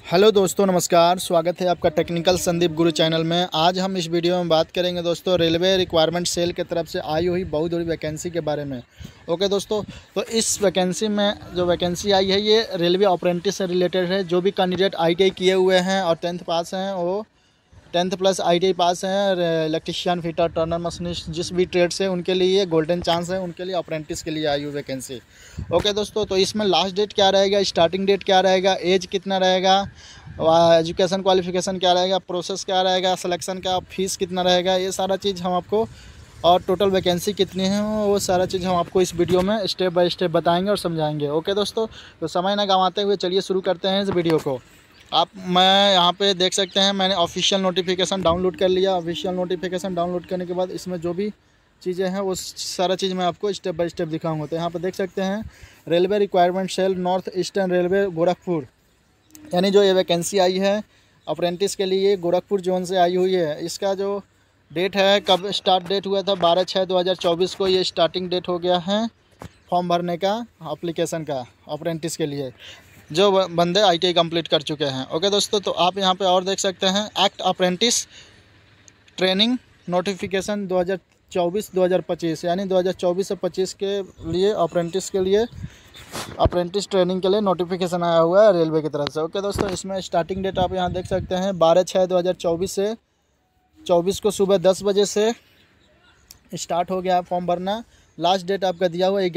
Hello दोस्तों, नमस्कार। स्वागत है आपका टेक्निकल संदीप गुरु चैनल में। आज हम इस वीडियो में बात करेंगे दोस्तों रेलवे रिक्वायरमेंट सेल की तरफ से आई हुई बहुत बड़ी वैकेंसी के बारे में। ओके दोस्तों, तो इस वैकेंसी में जो वैकेंसी आई है ये रेलवे अप्रेंटिस से रिलेटेड है। जो भी कैंडिडेट ITI किए हुए हैं और 10th पास हैं, वो 10th प्लस ITI पास हैं, इलेक्ट्रीशियन, फिटर, टर्नर, मशीनिस्ट, जिस भी ट्रेड से उनके लिए गोल्डन चांस है, उनके लिए अप्रेंटिस के लिए आई हुई वैकेंसी। ओके दोस्तों, तो इसमें लास्ट डेट क्या रहेगा, स्टार्टिंग डेट क्या रहेगा, एज कितना रहेगा, एजुकेशन क्वालिफिकेशन क्या रहेगा, प्रोसेस क्या रहेगा, सिलेक्शन का फीस कितना रहेगा, ये सारा चीज़ हम आपको, और टोटल वैकेंसी कितनी है वो सारा चीज़ हम आपको इस वीडियो में स्टेप बाय स्टेप बताएंगे और समझाएंगे। ओके दोस्तों, तो समय ना गंवाते हुए चलिए शुरू करते हैं इस वीडियो को। मैं यहाँ पे देख सकते हैं, मैंने ऑफिशियल नोटिफिकेशन डाउनलोड कर लिया। ऑफिशियल नोटिफिकेशन डाउनलोड करने के बाद इसमें जो भी चीज़ें हैं वो सारा चीज़ मैं आपको स्टेप बाय स्टेप दिखाऊंगा। तो यहाँ पे देख सकते हैं railway requirement cell north eastern railway Gorakhpur, यानी जो ये वैकेंसी आई है अप्रेंटिस के लिए गोरखपुर जोन से आई हुई है। इसका जो डेट है, कब स्टार्ट डेट हुआ था, 12/6/2024 को ये स्टार्टिंग डेट हो गया है फॉर्म भरने का, एप्लीकेशन का अप्रेंटिस के लिए, जो बंदे ITI कंप्लीट कर चुके हैं। ओके दोस्तों, तो आप यहाँ पे और देख सकते हैं एक्ट अप्रेंटिस ट्रेनिंग नोटिफिकेशन 2024-2025, यानी 2024 से 25 के लिए अप्रेंटिस के लिए अप्रेंटिस ट्रेनिंग के लिए नोटिफिकेशन आया हुआ है रेलवे की तरफ से। ओके दोस्तों, इसमें स्टार्टिंग डेट आप यहाँ देख सकते हैं 12/6/2024 से 24 को सुबह 10 बजे से स्टार्ट हो गया फॉर्म भरना। लास्ट डेट आपका दिया हुआ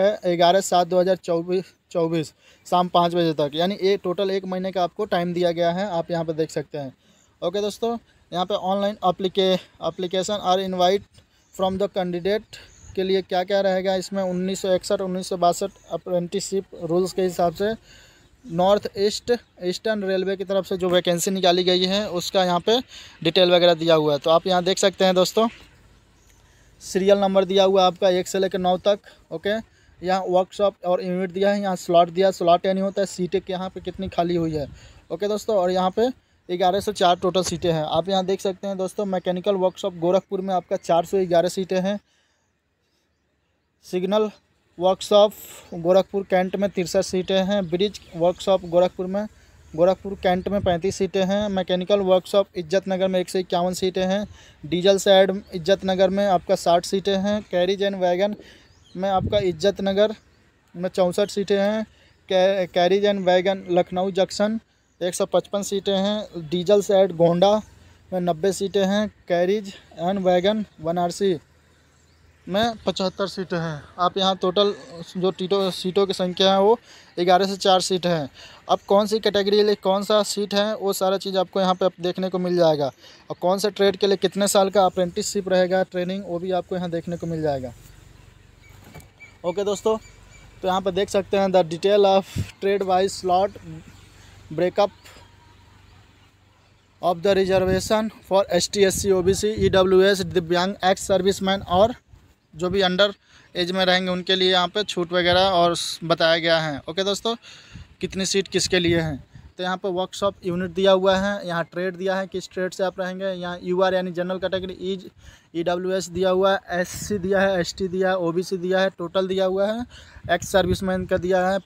11/7/2024 शाम 5 बजे तक, यानी ये टोटल 1 महीने का आपको टाइम दिया गया है, आप यहाँ पर देख सकते हैं। ओके दोस्तों, यहाँ पे ऑनलाइन एप्लीकेशन और इनवाइट फ्रॉम द कैंडिडेट के लिए क्या क्या रहेगा इसमें 1961-1962 अप्रेंटिसशिप रूल्स के हिसाब से नॉर्थ ईस्टर्न रेलवे की तरफ से जो वैकेंसी निकाली गई है उसका यहाँ पे डिटेल वगैरह दिया हुआ है। तो आप यहाँ देख सकते हैं दोस्तों, सीरियल नंबर दिया हुआ है आपका 1 से लेकर 9 तक। ओके, यहाँ वर्कशॉप और यूनिट दिया है, यहाँ स्लॉट दिया, स्लॉट यानी होता है सीटें यहाँ पे कितनी खाली हुई है। ओके दोस्तों, और यहाँ पे 11 से 4 टोटल सीटें हैं। आप यहाँ देख सकते हैं दोस्तों, मैकेनिकल वर्कशॉप गोरखपुर में आपका 411 सीटें हैं। सिग्नल वर्कशॉप गोरखपुर कैंट में 63 सीटें हैं। ब्रिज वर्कशॉप गोरखपुर कैंट में 35 सीटें हैं। मैकेनिकल वर्कशॉप इज्जत नगर में 151 सीटें हैं। डीजल साइड इज्जत नगर में आपका 60 सीटें हैं। कैरिज एंड वैगन में आपका इज्जत नगर में 64 सीटें हैं। Carriage and wagon Lucknow junction 155 सीटें हैं। डीजल साइड गोंडा में 90 सीटें हैं। कैरिज एंड वैगन वाराणसी में 75 सीटें हैं। आप यहाँ टोटल जो सीटों की संख्या है वो 11 से 4 सीट हैं। अब कौन सी कैटेगरी के लिए कौन सा सीट है वो सारा चीज़ आपको यहाँ पे देखने को मिल जाएगा, और कौन से ट्रेड के लिए कितने साल का अप्रेंटिसशिप रहेगा ट्रेनिंग, वो भी आपको यहाँ देखने को मिल जाएगा। ओके दोस्तों, तो यहाँ पर देख सकते हैं the detail of trade wise slot breakup of the reservation for ST SC OBC EWS divyang ex serviceman, और जो भी अंडर एज में रहेंगे उनके लिए यहाँ पे छूट वगैरह और बताया गया है। ओके दोस्तों, कितनी सीट किसके लिए हैं, तो यहाँ पे वर्कशॉप यूनिट दिया हुआ है, यहाँ ट्रेड दिया है किस ट्रेड से आप रहेंगे, यहाँ UR यानी जनरल कैटेगरी, EWS दिया हुआ है, SC दिया है, ST दिया है, OBC दिया है, टोटल दिया हुआ है, एक्स सर्विसमैन का दिया है,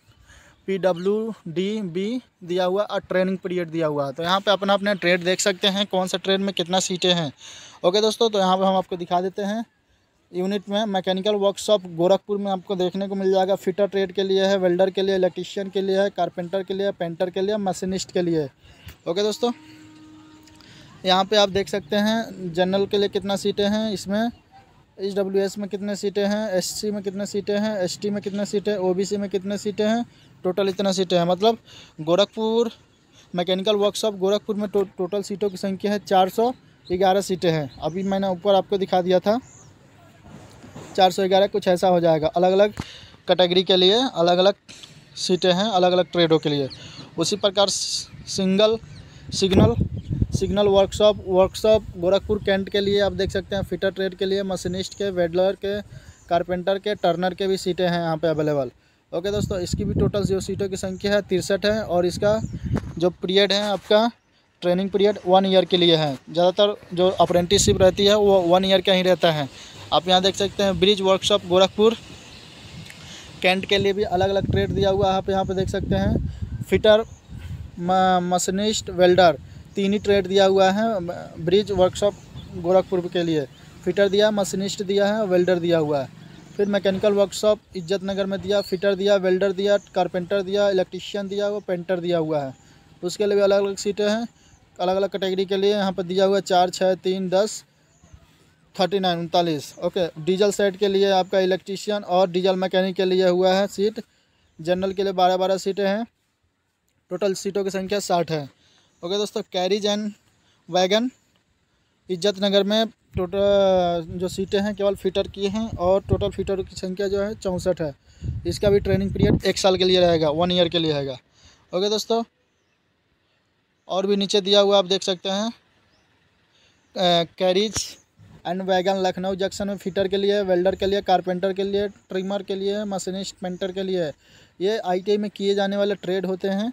PWD-B दिया हुआ और ट्रेनिंग पीरियड दिया हुआ है। तो यहाँ पे अपना अपने ट्रेड देख सकते हैं कौन सा ट्रेड में कितना सीटें हैं। ओके दोस्तों, तो यहाँ पे हम आपको दिखा देते हैं यूनिट में। मैकेनिकल वर्कशॉप गोरखपुर में आपको देखने को मिल जाएगा, फिटर ट्रेड के लिए है, वेल्डर के लिए, इलेक्ट्रीशियन के लिए है, कारपेंटर के लिए, पेंटर के लिए, मशीनिस्ट के लिए। ओके दोस्तों, यहाँ पे आप देख सकते हैं जनरल के लिए कितना सीटें हैं, इसमें EWS में कितने सीटें हैं, SC में कितने सीटें हैं, ST में कितने सीटें, OBC में कितने सीटें हैं, टोटल इतना सीटें हैं। मतलब गोरखपुर मैकेनिकल वर्कशॉप गोरखपुर में टोटल सीटों की संख्या है 411 सीटें हैं। अभी मैंने ऊपर आपको दिखा दिया था 411, कुछ ऐसा हो जाएगा। अलग अलग कैटेगरी के लिए अलग अलग सीटें हैं, अलग अलग ट्रेडों के लिए। उसी प्रकार सिग्नल वर्कशॉप गोरखपुर कैंट के लिए आप देख सकते हैं, फिटर ट्रेड के लिए, मशीनिस्ट के, वेल्डर के, कारपेंटर के, टर्नर के भी सीटें हैं यहाँ पे अवेलेबल। ओके दोस्तों, इसकी भी टोटल जो सीटों की संख्या है 63 है, और इसका जो पीरियड है आपका ट्रेनिंग पीरियड 1 ईयर के लिए है। ज़्यादातर जो अप्रेंटिसशिप रहती है वो 1 ईयर का ही रहता है। आप यहाँ देख सकते हैं ब्रिज वर्कशॉप गोरखपुर कैंट के लिए भी अलग अलग ट्रेड दिया हुआ है। आप यहाँ पे देख सकते हैं फिटर मशीनिस्ट, वेल्डर, 3 ही ट्रेड दिया हुआ है। ब्रिज वर्कशॉप गोरखपुर के लिए फिटर दिया, मशीनिस्ट दिया है, वेल्डर दिया हुआ है। फिर मैकेनिकल वर्कशॉप इज्जत नगर में दिया, फिटर दिया, वेल्डर दिया, कारपेंटर दिया, इलेक्ट्रीशियन दिया हुआ, पेंटर दिया हुआ है। उसके लिए भी अलग अलग सीटें हैं, अलग अलग कैटेगरी के लिए। यहाँ पर दिया हुआ है 4, 6, 3, 10, 39, 39। ओके, डीजल सेट के लिए आपका इलेक्ट्रीशियन और डीजल मैकेनिक के लिए हुआ है सीट। जनरल के लिए 12-12 सीटें हैं। टोटल सीटों की संख्या 60 है। ओके दोस्तों, कैरीज एंड वैगन इज्जत नगर में टोटल जो सीटें हैं केवल फिटर की हैं और टोटल फिटर की संख्या जो है 64 है। इसका भी ट्रेनिंग पीरियड 1 साल के लिए रहेगा, 1 ईयर के लिए रहेगा। ओके दोस्तों, और भी नीचे दिया हुआ आप देख सकते हैं carriage and wagon Lucknow junction में फिटर के लिए, वेल्डर के लिए, कारपेंटर के लिए, ट्रिमर के लिए, मशीनिस्ट, पेंटर के लिए। ये ITI में किए जाने वाले ट्रेड होते हैं,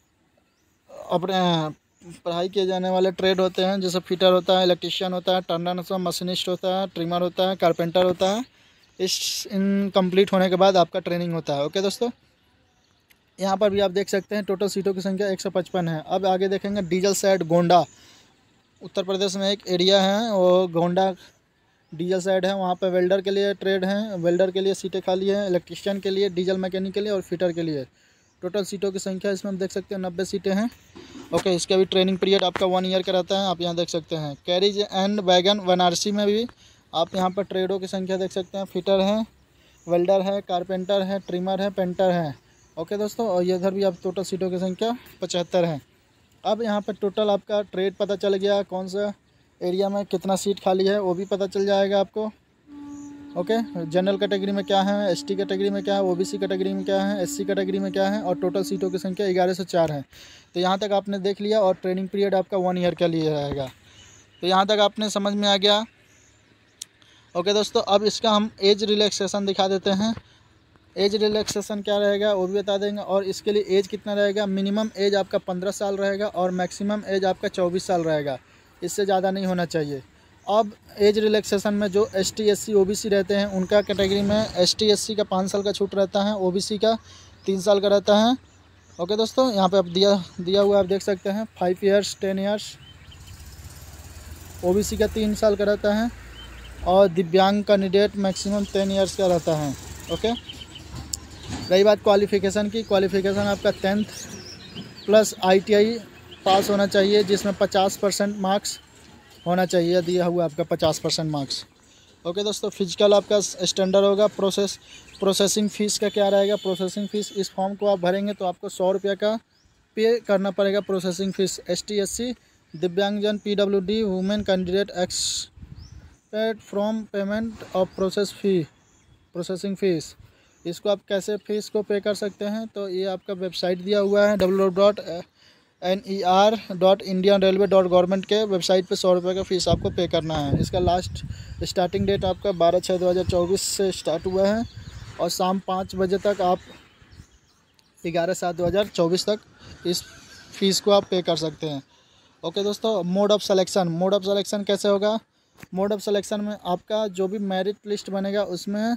अपने पढ़ाई किए जाने वाले ट्रेड होते हैं, जैसे फिटर होता है, इलेक्ट्रीशियन होता है, टर्नर मशीनिस्ट होता है, ट्रिमर होता है, कारपेंटर होता है। इन कंप्लीट होने के बाद आपका ट्रेनिंग होता है। ओके दोस्तों, यहाँ पर भी आप देख सकते हैं टोटल सीटों की संख्या 155 है। अब आगे देखेंगे डीजल साइड गोंडा, उत्तर प्रदेश में एक एरिया है वो गोंडा डीजल साइड है। वहाँ पे वेल्डर के लिए ट्रेड हैं, वेल्डर के लिए सीटें खाली हैं, इलेक्ट्रीशियन के लिए, डीजल मैकेनिक के लिए और फिटर के लिए। टोटल सीटों की संख्या इसमें हम देख सकते हैं 90 सीटें हैं। ओके, इसका भी ट्रेनिंग पीरियड आपका 1 ईयर का रहता है, आप यहाँ देख सकते हैं। कैरीज एंड वैगन वाराणसी में भी आप यहाँ पर ट्रेडों की संख्या देख सकते हैं। फिटर है, वेल्डर है, कारपेंटर है, ट्रिमर है, पेंटर है। ओके दोस्तों, और इधर भी आप टोटल सीटों की संख्या 75 है। अब यहाँ पर टोटल आपका ट्रेड पता चल गया, कौन सा एरिया में कितना सीट खाली है वो भी पता चल जाएगा आपको। ओके, जनरल कैटेगरी में क्या है, ST कैटेगरी में क्या है, OBC कैटेगरी में क्या है, SC कैटेगरी में क्या है, और टोटल सीटों की संख्या 11 से 4 है। तो यहाँ तक आपने देख लिया और ट्रेनिंग पीरियड आपका 1 ईयर के लिए रहेगा। तो यहाँ तक आपने समझ में आ गया। ओके दोस्तों, अब इसका हम एज रिलैक्सेशन दिखा देते हैं। एज रिलैक्सेशन क्या रहेगा वो भी बता देंगे, और इसके लिए एज कितना रहेगा। मिनिमम एज आपका 15 साल रहेगा और मैक्सिमम एज आपका 24 साल रहेगा, इससे ज़्यादा नहीं होना चाहिए। अब एज रिलैक्सेशन में जो ST SC OBC रहते हैं उनका कैटेगरी में ST SC का 5 साल का छूट रहता है, OBC का 3 साल का रहता है। ओके दोस्तों, यहाँ पे आप दिया हुआ आप देख सकते हैं 5 ईयर्स, 10 ईयर्स। OBC का 3 साल का रहता है और दिव्यांग कैंडिडेट मैक्सिमम 10 ईयर्स का रहता है। ओके, रही बात क्वालिफ़िकेशन की, क्वालिफ़िकेशन आपका 10th प्लस ITI पास होना चाहिए, जिसमें 50% मार्क्स होना चाहिए, दिया हुआ आपका 50% मार्क्स। ओके दोस्तों, फिजिकल आपका स्टैंडर्ड होगा। प्रोसेसिंग फ़ीस का क्या रहेगा। प्रोसेसिंग फ़ीस, इस फॉर्म को आप भरेंगे तो आपको 100 रुपये का पे करना पड़ेगा प्रोसेसिंग फ़ीस। ST SC दिव्यांगजन, PWD women candidate expect from payment of processing fees. इसको आप कैसे फ़ीस को पे कर सकते हैं, तो ये आपका वेबसाइट दिया हुआ है www.ner.indianrailway.government के वेबसाइट पे 100 रुपये का फ़ीस आपको पे करना है। इसका लास्ट स्टार्टिंग डेट आपका 12/6/2024 से स्टार्ट हुआ है और शाम 5 बजे तक आप 11/7/2024 तक इस फ़ीस को आप पे कर सकते हैं। ओके दोस्तों, मोड ऑफ़ सिलेक्शन कैसे होगा। मोड ऑफ़ सिलेक्शन में आपका जो भी मेरिट लिस्ट बनेगा उसमें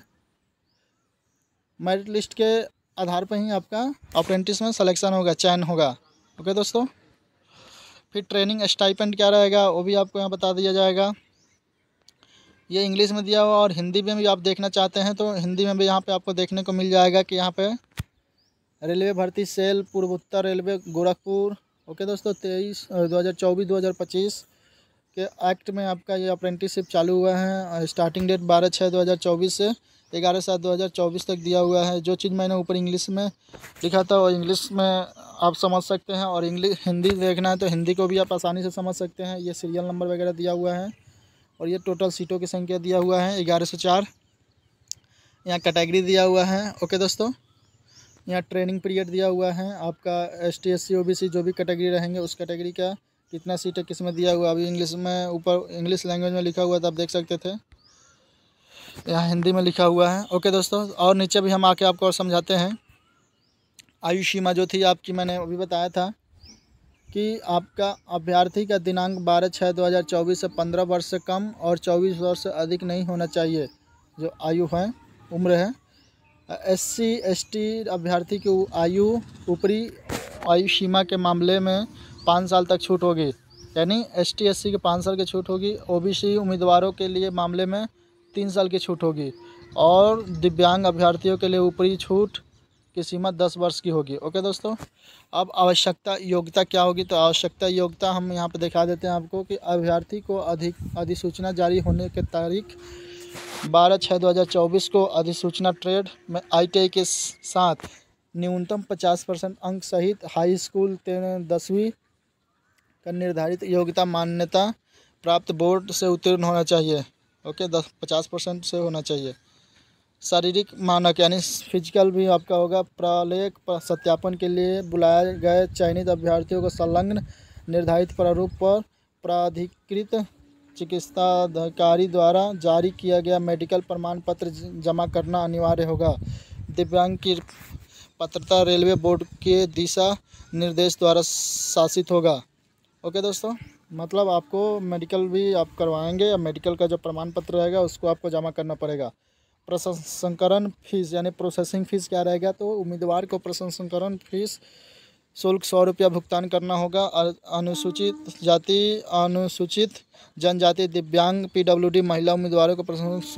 मेरिट लिस्ट के आधार पर ही आपका अप्रेंटिस में सिलेक्शन होगा, चयन होगा। ओके दोस्तों, फिर ट्रेनिंग स्टाइपेंड क्या रहेगा वो भी आपको यहाँ बता दिया जाएगा। ये इंग्लिश में दिया हुआ और हिंदी में भी आप देखना चाहते हैं तो हिंदी में भी यहाँ पे आपको देखने को मिल जाएगा कि यहाँ पे रेलवे भर्ती सेल पूर्वोत्तर रेलवे गोरखपुर। ओके दोस्तों, 2024-2025 के एक्ट में आपका ये अप्रेंटिसशिप चालू हुआ है। स्टार्टिंग डेट 12/6/2024 से 11/7/2024 तक दिया हुआ है। जो चीज़ मैंने ऊपर इंग्लिश में लिखा था वो इंग्लिश में आप समझ सकते हैं, और हिंदी देखना है तो हिंदी को भी आप आसानी से समझ सकते हैं। ये सीरियल नंबर वगैरह दिया हुआ है और ये टोटल सीटों की संख्या दिया हुआ है 11 से 4। यहाँ कैटेगरी दिया हुआ है। ओके दोस्तों, यहाँ ट्रेनिंग पीरियड दिया हुआ है आपका। ST SC OBC जो भी कैटेगरी रहेंगे उस कैटेगरी का कितना सीट है, किस में दिया हुआ। अभी इंग्लिश में ऊपर इंग्लिश लैंग्वेज में लिखा हुआ था, आप देख सकते थे। यहाँ हिंदी में लिखा हुआ है। ओके दोस्तों, और नीचे भी हम आके आपको और समझाते हैं। आयु सीमा जो थी आपकी, मैंने अभी बताया था कि आपका अभ्यर्थी का दिनांक 12/6/2024 से 15 वर्ष से कम और 24 वर्ष से अधिक नहीं होना चाहिए, जो आयु है, उम्र है। SC/ST अभ्यर्थी की ऊपरी आयु सीमा के मामले में 5 साल तक छूट होगी, यानी ST/SC के 5 साल की छूट होगी। OBC उम्मीदवारों के लिए मामले में 3 साल की छूट होगी और दिव्यांग अभ्यर्थियों के लिए ऊपरी छूट की सीमा 10 वर्ष की होगी। ओके दोस्तों, अब आवश्यकता योग्यता क्या होगी, तो आवश्यकता योग्यता हम यहाँ पर दिखा देते हैं आपको कि अभ्यर्थी को अधिसूचना जारी होने की तारीख 12/6/2024 को अधिसूचना ट्रेड में ITI के साथ न्यूनतम 50% अंक सहित हाई स्कूल 10वीं का निर्धारित योग्यता मान्यता प्राप्त बोर्ड से उत्तीर्ण होना चाहिए। ओके, 50% से होना चाहिए। शारीरिक मानक यानी फिजिकल भी आपका होगा। प्रलेख सत्यापन के लिए बुलाए गए चयनित अभ्यर्थियों को संलग्न निर्धारित प्रारूप पर प्राधिकृत चिकित्साधिकारी द्वारा जारी किया गया मेडिकल प्रमाण पत्र जमा करना अनिवार्य होगा। दिव्यांग की पात्रता रेलवे बोर्ड के दिशा निर्देश द्वारा शासित होगा। ओके दोस्तों, मतलब आपको मेडिकल भी आप करवाएंगे या मेडिकल का जो प्रमाण पत्र रहेगा उसको आपको जमा करना पड़ेगा। प्रसंस्करण फीस यानी प्रोसेसिंग फ़ीस क्या रहेगा, तो उम्मीदवार को प्रसंस्करण फीस शुल्क 100 रुपया भुगतान करना होगा। अनुसूचित जाति, अनुसूचित जनजाति, दिव्यांग, PWD महिला उम्मीदवारों को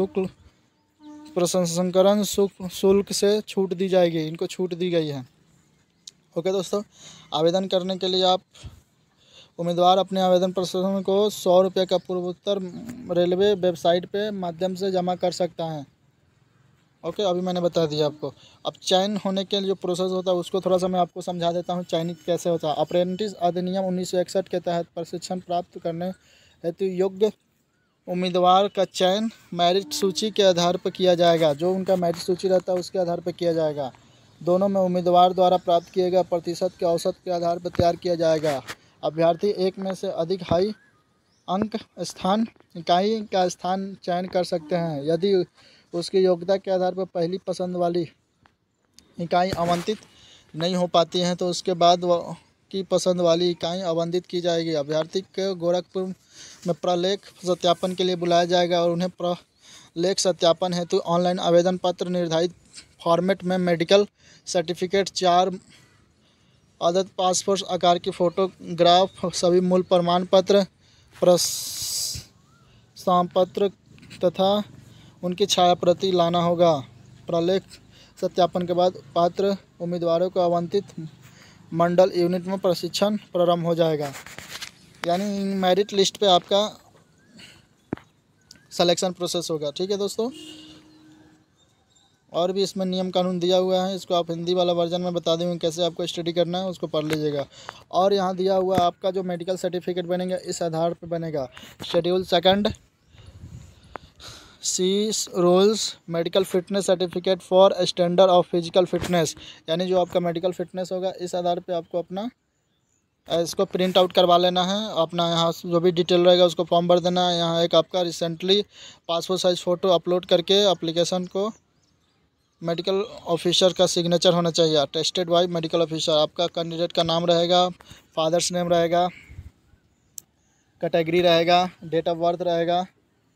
प्रसंस्करण शुल्क से छूट दी जाएगी, इनको छूट दी गई है। ओके दोस्तों, आवेदन करने के लिए आप उम्मीदवार अपने आवेदन प्रसंस्करण को 100 रुपये का पूर्वोत्तर रेलवे वेबसाइट पे माध्यम से जमा कर सकता है। ओके, अभी मैंने बता दिया आपको। अब चयन होने के लिए जो प्रोसेस होता है उसको थोड़ा सा मैं आपको समझा देता हूँ, चयनित कैसे होता है। अप्रेंटिस अधिनियम 1961 के तहत प्रशिक्षण प्राप्त करने हेतु योग्य उम्मीदवार का चयन मेरिट सूची के आधार पर किया जाएगा। जो उनका मेरिट सूची रहता है उसके आधार पर किया जाएगा। दोनों में उम्मीदवार द्वारा प्राप्त किए गए प्रतिशत के औसत के आधार पर तैयार किया जाएगा। अभ्यर्थी एक में से अधिक हाई अंक स्थान इकाई का स्थान चयन कर सकते हैं। यदि उसकी योग्यता के आधार पर पहली पसंद वाली इकाई आवंटित नहीं हो पाती हैं तो उसके बाद वह की पसंद वाली इकाई आवंटित की जाएगी। अभ्यर्थी को गोरखपुर में प्रलेख सत्यापन के लिए बुलाया जाएगा और उन्हें प्रलेख सत्यापन हेतु ऑनलाइन आवेदन पत्र निर्धारित फॉर्मेट में मेडिकल सर्टिफिकेट, 4 अदद पासपोर्ट आकार की फ़ोटोग्राफ, सभी मूल प्रमाण पत्र, प्रमाण पत्र तथा उनकी छाया प्रति लाना होगा। प्रलेख सत्यापन के बाद पात्र उम्मीदवारों को आवंटित मंडल यूनिट में प्रशिक्षण प्रारंभ हो जाएगा। यानी मेरिट लिस्ट पे आपका सिलेक्शन प्रोसेस होगा। ठीक है दोस्तों, और भी इसमें नियम कानून दिया हुआ है, इसको आप हिंदी वाला वर्जन में बता देंगे कैसे आपको स्टडी करना है, उसको पढ़ लीजिएगा। और यहाँ दिया हुआ आपका जो मेडिकल सर्टिफिकेट बनेगा इस आधार पर बनेगा। Schedule 2 C rules medical fitness certificate for standard of physical fitness, यानी जो आपका मेडिकल फिटनेस होगा इस आधार पे आपको अपना इसको प्रिंट आउट करवा लेना है। अपना यहाँ जो भी डिटेल रहेगा उसको फॉर्म भर देना है। यहाँ एक आपका recently passport size photo upload करके एप्लीकेशन को मेडिकल ऑफिसर का सिग्नेचर होना चाहिए। Attested by medical officer. आपका कैंडिडेट का नाम रहेगा, फादर्स नेम रहेगा, कैटेगरी रहेगा, डेट ऑफ बर्थ रहेगा,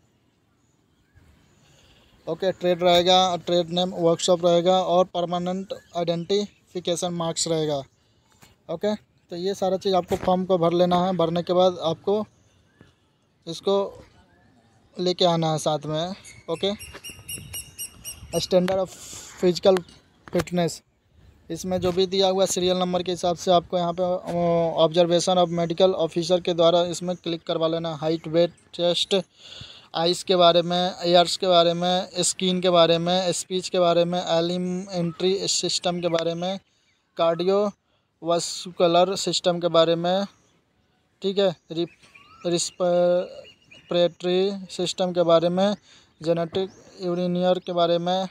ओके, ट्रेड रहेगा, ट्रेड नेम, वर्कशॉप रहेगा और परमानेंट आइडेंटिफिकेशन मार्क्स रहेगा। ओके, तो ये सारा चीज़ आपको फॉर्म को भर लेना है। भरने के बाद आपको इसको लेके आना है साथ में। Okay, standard of physical fitness, इसमें जो भी दिया हुआ सीरियल नंबर के हिसाब से आपको यहाँ पे ऑब्जर्वेशन ऑफ मेडिकल ऑफिसर के द्वारा इसमें क्लिक करवा लेना। हाइट, वेट, चेस्ट, आइस के बारे में, एयर्स के बारे में, स्किन के बारे में, स्पीच के बारे में, एलिमेंट्री सिस्टम के बारे में, कार्डियोवास्कुलर सिस्टम के बारे में, ठीक है, रिस्पिरेटरी सिस्टम के बारे में, जेनेटिक यूरिनियर के बारे में,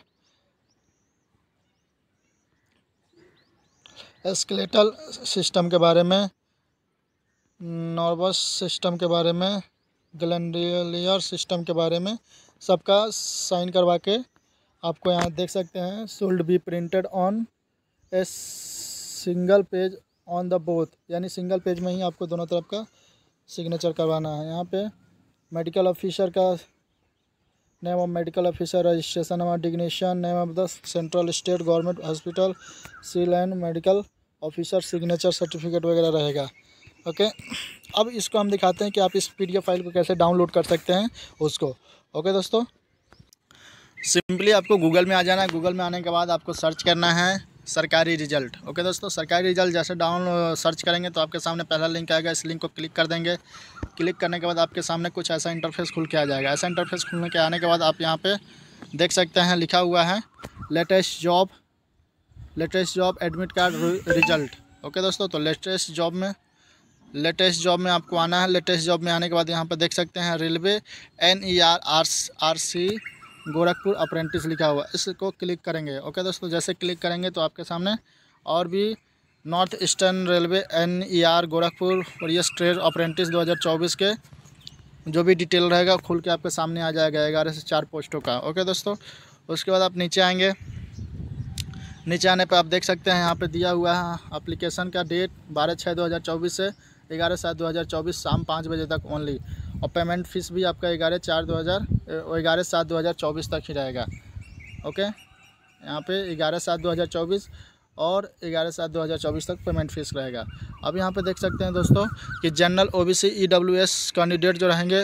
स्केलेटल सिस्टम के बारे में, नर्वस सिस्टम के बारे में, ग्लैंडुलर सिस्टम के बारे में, सबका साइन करवा के आपको यहाँ देख सकते हैं। Should be printed on a single page on the both, यानी सिंगल पेज में ही आपको दोनों तरफ का सिग्नेचर करवाना है। यहाँ पे मेडिकल ऑफिसर का name of medical officer, registration number, designation, name of the central state government hospital, seal and medical officer, signature, certificate वगैरह रहेगा। ओके, अब इसको हम दिखाते हैं कि आप इस PDF फाइल को कैसे डाउनलोड कर सकते हैं उसको। ओके दोस्तों, सिंपली आपको गूगल में आ जाना है। गूगल में आने के बाद आपको सर्च करना है सरकारी रिजल्ट। ओके दोस्तों, सरकारी रिजल्ट जैसे सर्च करेंगे तो आपके सामने पहला लिंक आएगा, इस लिंक को क्लिक कर देंगे। क्लिक करने के बाद आपके सामने कुछ ऐसा इंटरफेस खुल के आ जाएगा। ऐसा इंटरफेस खुलने के आने के बाद आप यहाँ पे देख सकते हैं लिखा हुआ है latest job admit card result. Okay दोस्तों, तो लेटेस्ट जॉब में आपको आना है। लेटेस्ट जॉब में आने के बाद यहाँ पर देख सकते हैं रेलवे NERRC गोरखपुर अप्रेंटिस लिखा हुआ, इसको क्लिक करेंगे। ओके दोस्तों, जैसे क्लिक करेंगे तो आपके सामने और भी north eastern railway NER Gorakhpur और ये ट्रेड अप्रेंटिस 2024 के जो भी डिटेल रहेगा खुल के आपके सामने आ जाएगा 11 से 4 पोस्टों का। ओके दोस्तों, उसके बाद आप नीचे आएंगे। नीचे आने पर आप देख सकते हैं यहाँ पे दिया हुआ है एप्लीकेशन का डेट 12/6/2024 से 11/7/2024 शाम 5 बजे तक ओनली, और पेमेंट फ़ीस भी आपका 11/7/2024 तक ही रहेगा। ओके, यहाँ पे 11/7/2024 और 11/7/2024 तक पेमेंट फ़ीस रहेगा। अब यहाँ पे देख सकते हैं दोस्तों कि जनरल OBC EWS कैंडिडेट जो रहेंगे,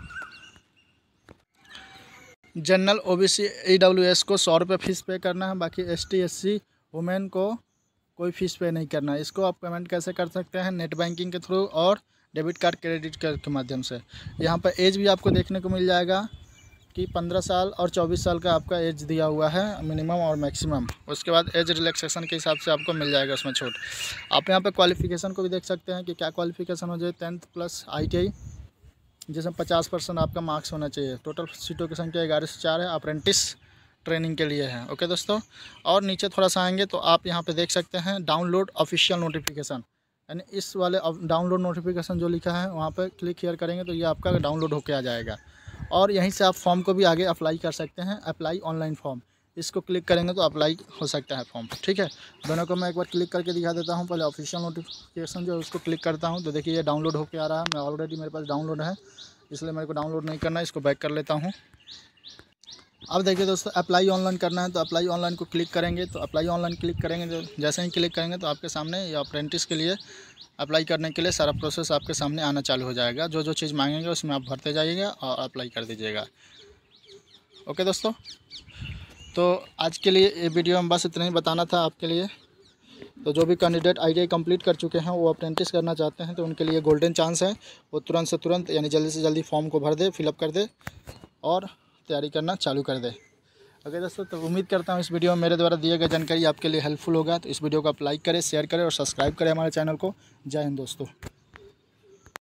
जनरल OBC EWS को 100 रुपये फ़ीस पे करना है। बाकी ST SC वुमेन को कोई फ़ीस पे नहीं करना है। इसको आप पेमेंट कैसे कर सकते हैं? नेट बैंकिंग के थ्रू और डेबिट कार्ड, क्रेडिट कार्ड के माध्यम से। यहाँ पर एज भी आपको देखने को मिल जाएगा कि 15 साल और 24 साल का आपका एज दिया हुआ है मिनिमम और मैक्सिमम। उसके बाद एज रिलैक्सेशन के हिसाब से आपको मिल जाएगा उसमें छूट। आप यहाँ पे क्वालिफ़िकेशन को भी देख सकते हैं कि क्या क्वालिफ़िकेशन हो जाए, 10th प्लस ITI जिसमें 50% आपका मार्क्स होना चाहिए। टोटल सीटों की संख्या 11 से 4 है, अप्रेंटिस ट्रेनिंग के लिए है। ओके दोस्तों, और नीचे थोड़ा सा आएंगे तो आप यहाँ पे देख सकते हैं डाउनलोड ऑफिशियल नोटिफिकेशन, यानी इस वाले डाउनलोड नोटिफिकेशन जो लिखा है वहाँ पे क्लिक हियर करेंगे तो ये आपका डाउनलोड होके आ जाएगा। और यहीं से आप फॉर्म को भी आगे अप्लाई कर सकते हैं, अप्लाई ऑनलाइन फॉर्म, इसको क्लिक करेंगे तो अप्लाई हो सकता है फॉर्म। ठीक है, दोनों को मैं एक बार क्लिक करके दिखा देता हूँ। पहले ऑफिशियल नोटिफिकेशन जो है उसको क्लिक करता हूँ तो देखिए ये डाउनलोड होके आ रहा है। मैं ऑलरेडी मेरे पास डाउनलोड है, इसलिए मेरे को डाउनलोड नहीं करना है, इसको बैक कर लेता हूँ। अब देखिए दोस्तों, अप्लाई ऑनलाइन करना है तो अप्लाई ऑनलाइन को क्लिक करेंगे तो अप्लाई ऑनलाइन क्लिक करेंगे तो जैसे ही क्लिक करेंगे तो आपके सामने ये अप्रेंटिस के लिए अप्लाई करने के लिए सारा प्रोसेस आपके सामने आना चालू हो जाएगा। जो जो चीज़ मांगेंगे उसमें आप भरते जाइएगा और अप्लाई कर दीजिएगा। ओके दोस्तों, तो आज के लिए ये वीडियो में बस इतना ही बताना था आपके लिए। तो जो भी कैंडिडेट ITI कंप्लीट कर चुके हैं वो अप्रेंटिस करना चाहते हैं तो उनके लिए गोल्डन चांस है, वो तुरंत से तुरंत यानी जल्दी से जल्दी फॉर्म को भर दे, फिलअप कर दे और तैयारी करना चालू कर दे। ओके दोस्तों, तो उम्मीद करता हूँ इस वीडियो में मेरे द्वारा दिए गए जानकारी आपके लिए हेल्पफुल होगा। तो इस वीडियो को आप लाइक करें, शेयर करें और सब्सक्राइब करें हमारे चैनल को। जय हिंद दोस्तों।